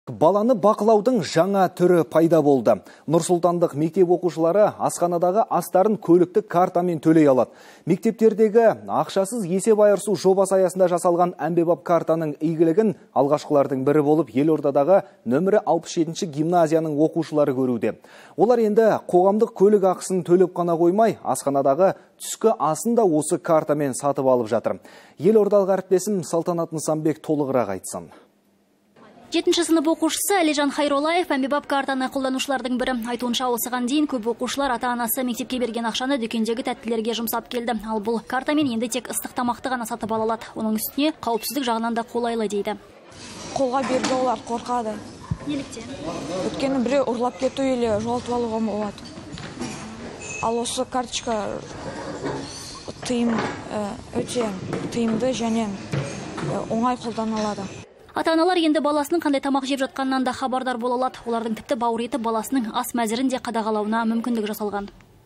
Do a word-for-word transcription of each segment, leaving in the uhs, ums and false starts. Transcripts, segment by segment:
Баланы бақылаудың жаңа түрі пайда болды. Нұрсұлтандық мектеп оқушылары асханадағы астарын көліктік картамен төлей алады. Мектептердегі ақшасыз есеп айырысу жобасы аясында жасалған әмбебап картаның игілігін алғашқылардың бірі болып елордадағы нөмірі алпыс жетінші гимназияның оқушылары көруде. Олар енді қоғамдық көлік ақысын төлеп қана қоймай, асханадағы түскі асын да осы картамен сатып алып жатыр. Елордалық әріптесім Салтанат Нысанбек толығырақ айтсын. жетінші сынып оқушысы Әлежан Хайролаев әмбебап картаны қолданушылардың бірі. Айтуынша, осыған дейін көп оқушылар ата-анасы мектепке берген ақшаны дүкендегі тәттілерге жұмсап келді. Ал бұл картамен енді тек ыстық тамақты ғана сатып ала алады. Оның үстіне қауіпсіздік жағынан да қолайлы дейді. Қолға берді олар қорқады. Неліктен? Өткені біреу ұрлап кету или жоғалтып алуға болады. Ал осы карточка тыйым өте тыйымды және оңай қолданылады. Ата-аналар енді баласының қандай тамақ жеп жатқанынан да хабардар бола алады. Олардың тіпті бауыр еті баласының ас мәзірін де қадағалауына мүмкіндік жасалған.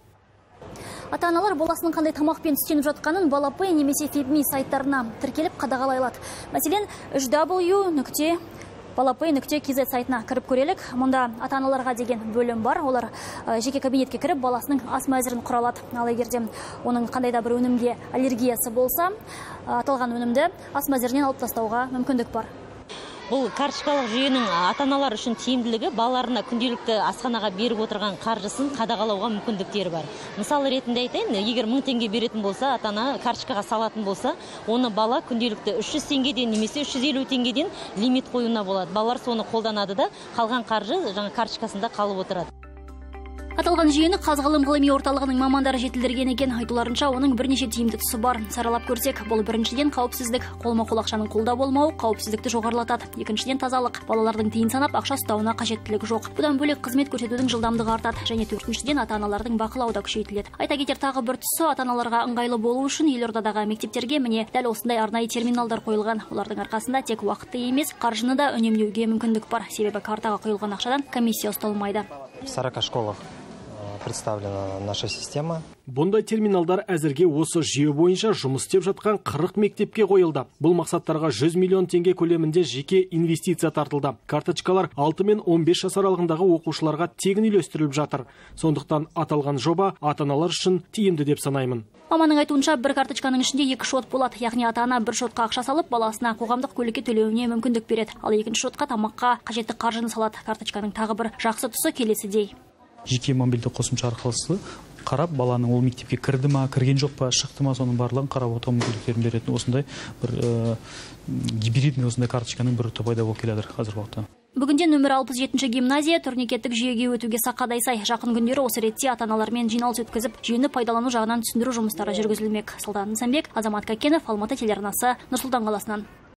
Ата-аналар баласының қандай тамақпен түстеніп жатқанын Балапэй немесе Фибми сайттарына тіркеліп қадағалай алады. Мәселен, үш дабл ю нүкте балапэй нүкте кз сайтына кіріп көрелік. Мұнда ата-аналарға деген бөлім бар. Олар жеке кабинетке кіріп баласының ас мәзірін құралады. Ал егерде оның қандай да бір өнімге аллергиясы болса, аталған өнімді ас мәзірінен алып тастауға мүмкіндік бар. Бұл карточкалық жүйенің ата-аналар үшін тиімділігі балаларына күнделікті асханаға беріп отырған қаржысын қадағалауға мүмкіндіктері бар. Мысалы ретінде айтайын, егер мың теңге беретін болса, ата-ана карточкаға салатын болса, оны бала күнделікті үш жүз теңгеден немесе үш жүз елу теңгеден лимит қоюына болады. Балалар соны қолданады да, қалған қаржы жаңа карточкасында қалып отырады. Аталған жүйені Қазғылым ғылыми орталығының мамандары жетілдірген екен. Айтуларынша, оның бірнеше тиімді тұсы бар. Саралап көрсек, бұл біріншіден қауіпсіздік, қолма-қол ақшаның қолда болмауы қауіпсіздікті жоғарылатады. Екіншіден тазалық, балалардың тиын санап ақша ұстауына қажеттілігі жоқ. Бұдан бөлек қызмет көрсетудің жылдамдығы артады және төртіншіден ата-аналардың бақылауы да күшейтіледі. Айта кетер тағы бір тұсы, ата-аналарға ыңғайлы болу үшін елордадағы мектептерге міне дәл осындай арнайы терминалдар қойылған. Олардың арқасында тек уақытты емес, қаржыны да үнемдеуге мүмкіндік бар. Себебі картаға құйылған ақшадан комиссия ұсталмайды. В сорока школах представлена наша система. Бұндай терминалдар әзірге осы жүйе бойынша жұмыс істеп жатқан қырық мектепке қойылды. Бұл мақсаттарға жүз миллион теңге көлемінде жеке инвестиция тартылды. Карточкалар алты мен он бес жас аралығындағы оқушыларға тегін үйлестіріліп жатыр. Сондықтан аталған жоба ата-аналар үшін тиімді деп санаймын. Маманның айтуынша, бір карточканың ішінде екі шот болады. Яғни ата-ана бір шотқа ақша салып, баласына қоғамдық көлікке төлеуіне мүмкіндік береді. Ал екінші шотқа тамаққа қажетті қаржыны салады. Карточканың тағы бір жақсы тұсы келесідей. Жеке мобильді қосымша арқылы қарап, баланың ол мектепке кірді ма, кірген жоқ па, шықты ма, соның барлығын қарап отыру мүмкіндіктерін беретін осындай бір гибридный осындай карточканың бір түрі пайда болып келеді қазіргі уақытта. Бүгінде нөмір алпыс жетінші гимназия турникеттік жүйеге өтуге сақадай сай. Жақын күндері осы ретте ата-аналармен жиналыс өткізіп, жүйені пайдалану жағынан түсіндіру жұмыстары жүргізілмек. Салтанат Нысанбек, Азамат Кәкенов, Алматы телеарнасы, Нұр Сұлтан қаласынан.